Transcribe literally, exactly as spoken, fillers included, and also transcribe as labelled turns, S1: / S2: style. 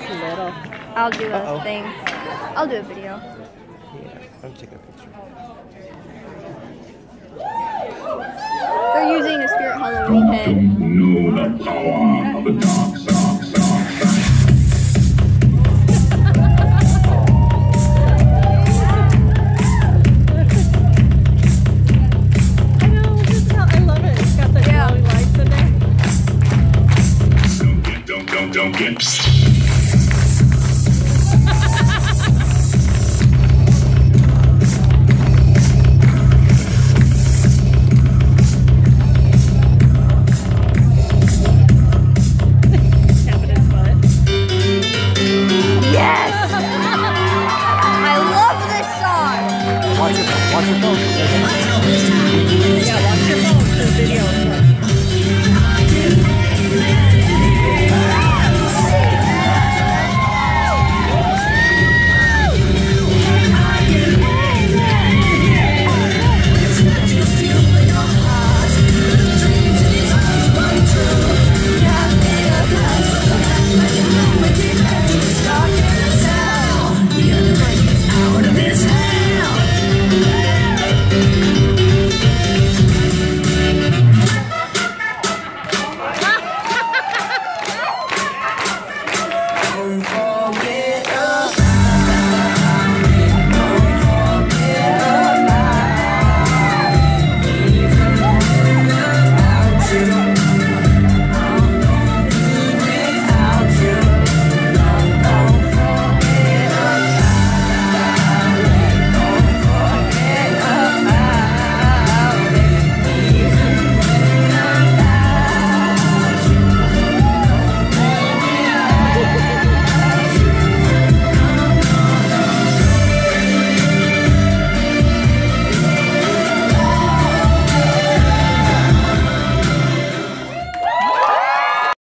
S1: It's little.
S2: I'll do a
S1: Uh-oh.
S2: thing. I'll do a video.
S1: Yeah, I'll take a picture.
S2: They're using a Spirit Halloween head.
S3: Know the power of the dark side.